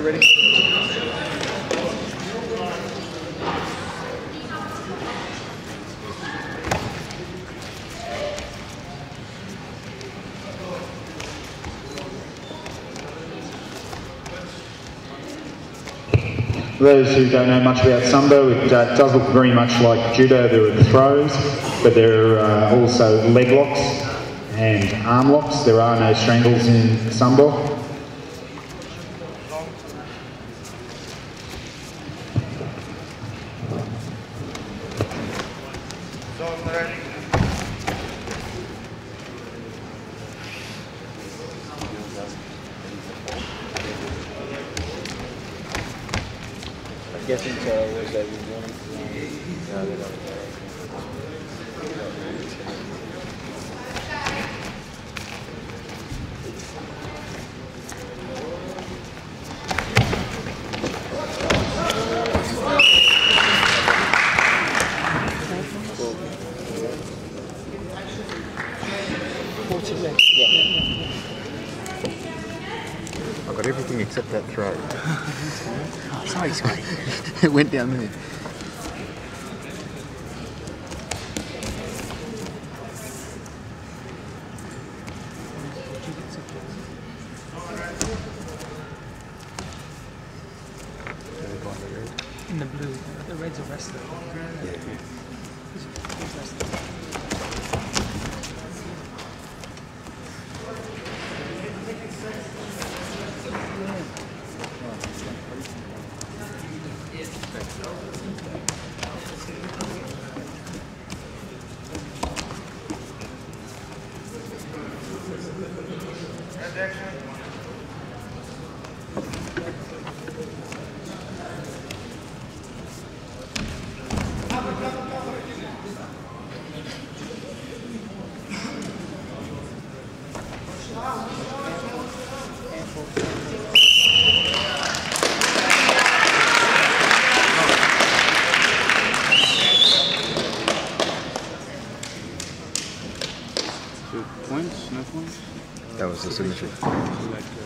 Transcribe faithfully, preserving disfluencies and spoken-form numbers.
we're ready. For those who don't know much about Sambo, it uh, does look very much like judo. There are the throws, but there are uh, also leg locks and arm locks. There are no strangles in Sambo. I'm guessing Tara was that you wanted to no, they don't. I got everything except that throw. Oh, sorry, sorry. It went down there. In the blue, the red's a wrestler. Yeah. Who's, who's wrestling? Points? No points? That was the signature.